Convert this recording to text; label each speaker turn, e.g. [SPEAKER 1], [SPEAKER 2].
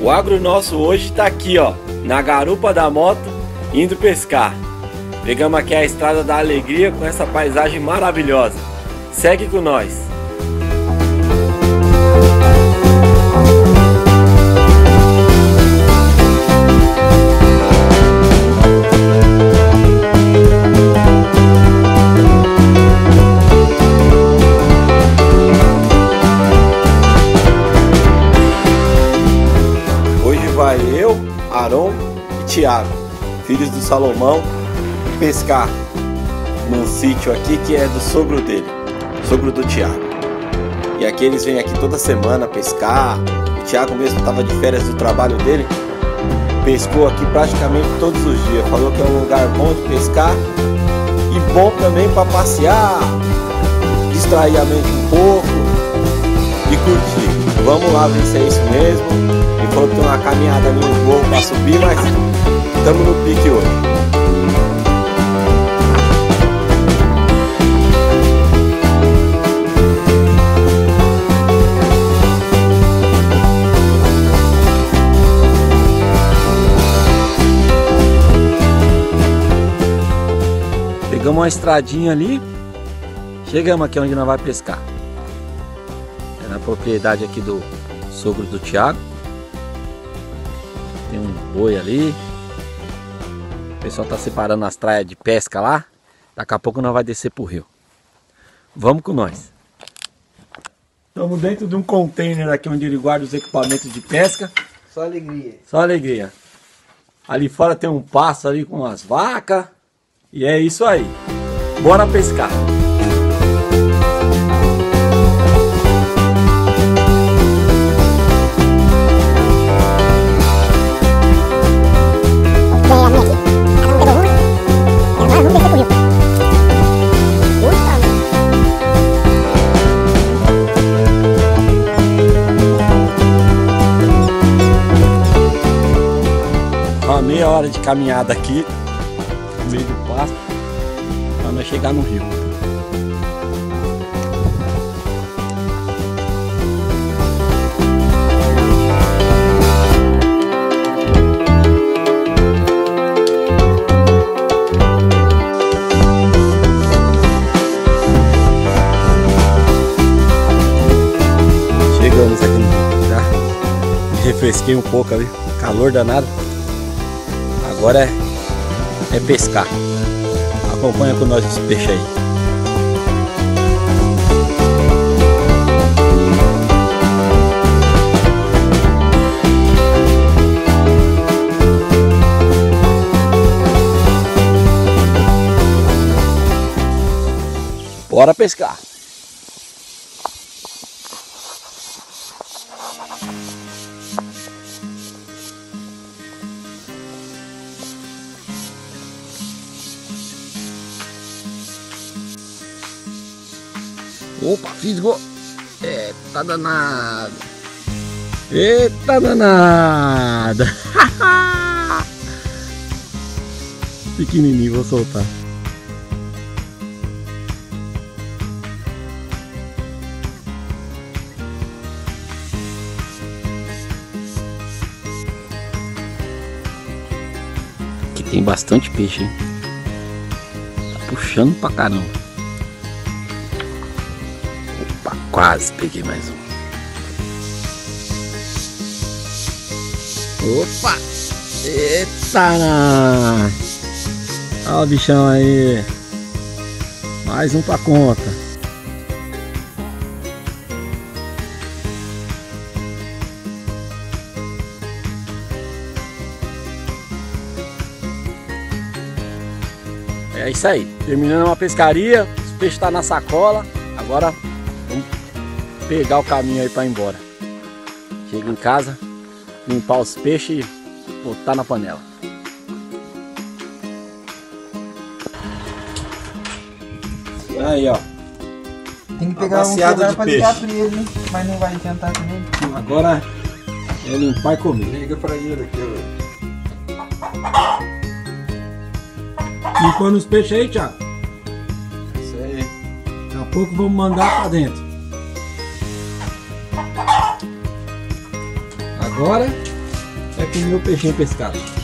[SPEAKER 1] O agro nosso hoje está aqui, ó, na garupa da moto, indo pescar. Pegamos aqui a Estrada da Alegria com essa paisagem maravilhosa. Segue com nós. Vai eu, Aron e Thiago, filhos do Salomão, pescar num sítio aqui que é do sogro dele, sogro do Thiago. E aqui eles vêm aqui toda semana pescar. O Thiago mesmo estava de férias do trabalho dele, pescou aqui praticamente todos os dias. Falou que é um lugar bom de pescar e bom também para passear, distrair a mente um pouco e curtir. Vamos lá ver se é isso mesmo. Ele falou que tem uma caminhada ali no morro para subir, mas estamos no pique hoje. Pegamos uma estradinha ali, chegamos aqui onde nós vamos pescar. É na propriedade aqui do sogro do Thiago. Tem um boi ali. O pessoal tá separando as traias de pesca lá. Daqui a pouco nós vamos descer pro rio. Vamos com nós. Estamos dentro de um container aqui onde ele guarda os equipamentos de pesca.
[SPEAKER 2] Só alegria.
[SPEAKER 1] Só alegria. Ali fora tem um pasto ali com as vacas. E é isso aí. Bora pescar. Meia hora de caminhada aqui no meio do pasto para nós chegar no rio. Chegamos aqui no rio, tá? Me refresquei um pouco ali, calor danado. Agora é pescar. Acompanha com nós esse peixe aí. Bora pescar. Opa, fisgou! Eita danado! Eita danada! Pequenininho, vou soltar. Aqui tem bastante peixe, hein? Tá puxando pra caramba. Quase peguei mais um. Opa! Eita! Olha o bichão aí. Mais um pra conta. É isso aí. Terminando uma pescaria. Os peixes estão na sacola. Agora pegar o caminho aí para ir embora. Chega em casa, limpar os peixes e botar na panela. Aí, ó.
[SPEAKER 2] Tem que pegar um lugar para ligar para ele, né? Mas não vai tentar também.
[SPEAKER 1] Agora é limpar e comer.
[SPEAKER 2] Liga para ele aqui, ó.
[SPEAKER 1] Limpando os peixes aí, Thiago.
[SPEAKER 2] Isso aí.
[SPEAKER 1] Daqui a pouco vamos mandar para dentro. Agora é comer o peixinho pescado.